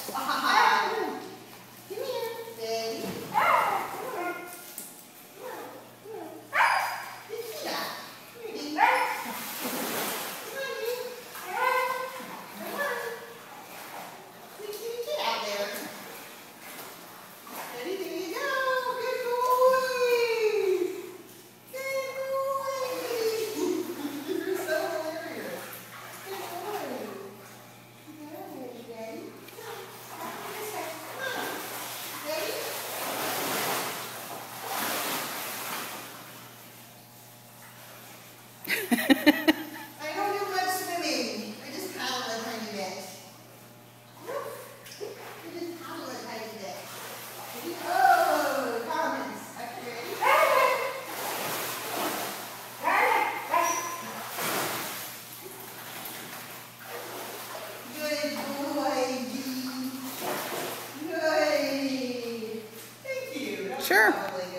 I don't do much swimming. I just paddle a tiny bit. I just paddle a tiny bit. Oh, comments. Okay, ready? Good boy, G. Good. Thank you. Sure.